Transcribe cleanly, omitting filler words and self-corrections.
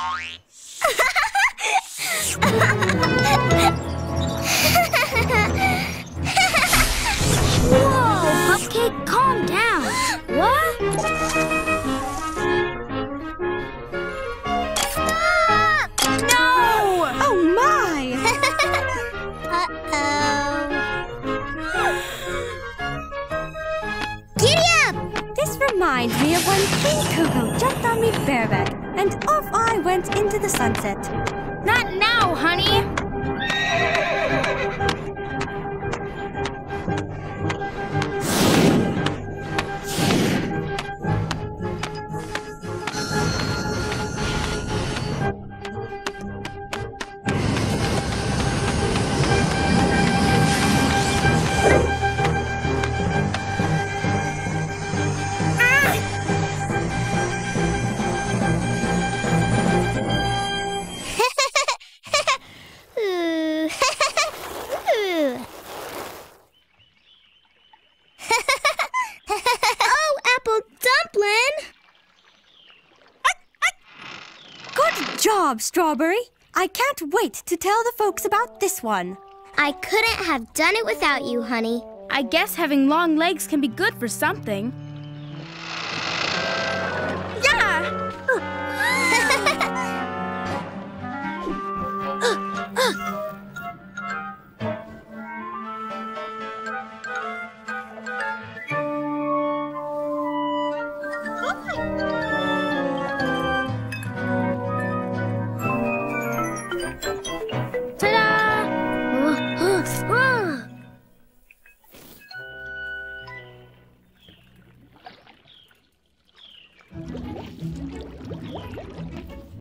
Whoa, Cupcake, calm down. What? Stop! No! Oh, my! Giddy up! This reminds me of when King Coco jumped on me bareback, and off I went into the sunset. Not now, honey. Oh, Apple Dumplin! Good job, Strawberry. I can't wait to tell the folks about this one. I couldn't have done it without you, honey. I guess having long legs can be good for something.